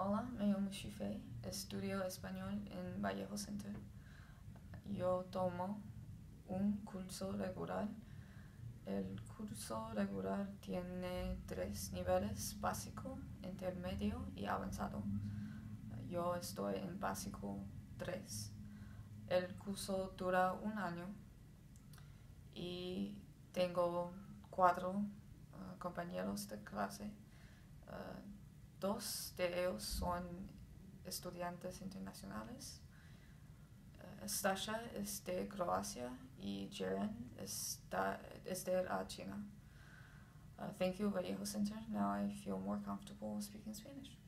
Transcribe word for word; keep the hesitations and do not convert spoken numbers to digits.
Hola, me llamo Shifei, estudio español en Vallejo Center. Yo tomo un curso regular. El curso regular tiene tres niveles: básico, intermedio y avanzado. Yo estoy en básico tres. El curso dura un año y tengo cuatro uh, compañeros de clase. Uh, dos de ellos son estudiantes internacionales. Uh, Stasha es de Croacia y Jaren está, es de uh, China. Uh, thank you, Vallejo Center. Now I feel more comfortable speaking Spanish.